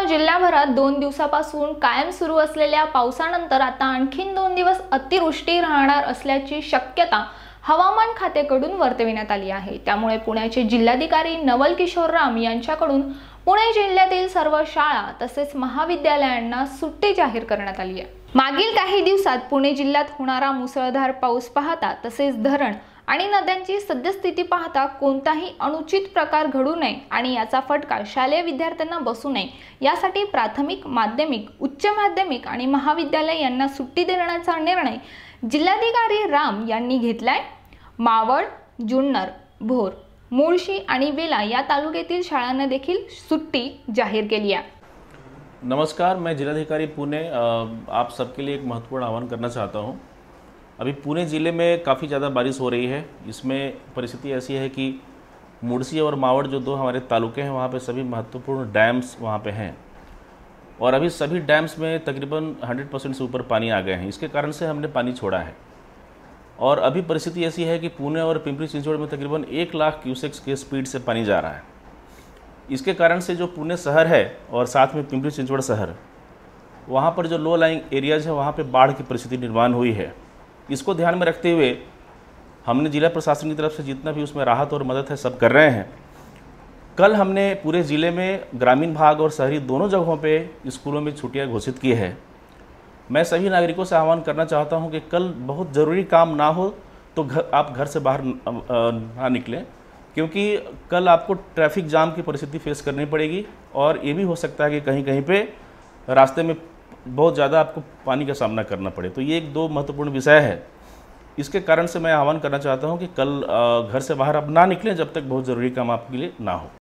जिल्ह्याभरात 2 दिवसापासून कायम सुरू असलेल्या पावसानंतर आता आणखीन 2 दिवस अतिवृष्टी राहणार असल्याची शक्यता हवामान खात्याकडून वर्तविण्यात आली आहे। त्यामुळे पुण्याचे जिल्हाधिकारी नवल किशोर राम यांच्याकडून पुणे जिल्ह्यातील सर्व शाळा तसेच महाविद्यालयांना सुट्टी जाहीर करण्यात आली आहे। मागील काही दिवसात पुणे जिल्ह्यात होणारा मुसळधार पाऊस पाहता तसेच धरण आणि नद्यांची सद्यस्थिती पाहता कोणताही अनुचित प्रकार घडू नये आणि याचा फटका शालेय विद्यार्थ्यांना बसू नये यासाठी प्राथमिक, माध्यमिक, उच्च माध्यमिक आणि महाविद्यालय यांना सुट्टी देण्याचा निर्णय जिल्हाधिकारी राम यांनी घेतलाय। मावळ, जुन्नर, भोर, मुळशी आणि वेला या तालुक्यातील शाळांना देखील सुट्टी जाहीर केली है। नमस्कार, मैं जिलाधिकारी पुणे आप सबके लिए एक महत्वपूर्ण आह्वान करना चाहता हूं। अभी पुणे ज़िले में काफ़ी ज़्यादा बारिश हो रही है। इसमें परिस्थिति ऐसी है कि मुड़सी और मावड़ जो दो हमारे तालुके हैं, वहाँ पे सभी महत्वपूर्ण डैम्स वहाँ पे हैं और अभी सभी डैम्स में तकरीबन 100% से ऊपर पानी आ गए हैं। इसके कारण से हमने पानी छोड़ा है और अभी परिस्थिति ऐसी है कि पुणे और पिंपरी चिंचवड़ में तकरीबन 1 लाख क्यूसेक्स के स्पीड से पानी जा रहा है। इसके कारण से जो पुणे शहर है और साथ में पिंपरी चिंचवड़ शहर, वहाँ पर जो लो लाइंग एरियाज़ है वहाँ पे बाढ़ की परिस्थिति निर्माण हुई है। इसको ध्यान में रखते हुए हमने जिला प्रशासन की तरफ से जितना भी उसमें राहत और मदद है सब कर रहे हैं। कल हमने पूरे ज़िले में ग्रामीण भाग और शहरी दोनों जगहों पे स्कूलों में छुट्टियां घोषित की है। मैं सभी नागरिकों से आह्वान करना चाहता हूं कि कल बहुत ज़रूरी काम ना हो तो आप घर से बाहर ना निकलें, क्योंकि कल आपको ट्रैफिक जाम की परिस्थिति फेस करनी पड़ेगी और ये भी हो सकता है कि कहीं कहीं पे रास्ते में बहुत ज़्यादा आपको पानी का सामना करना पड़े। तो ये एक दो महत्वपूर्ण विषय है। इसके कारण से मैं आह्वान करना चाहता हूँ कि कल घर से बाहर आप ना निकलें जब तक बहुत ज़रूरी काम आपके लिए ना हो।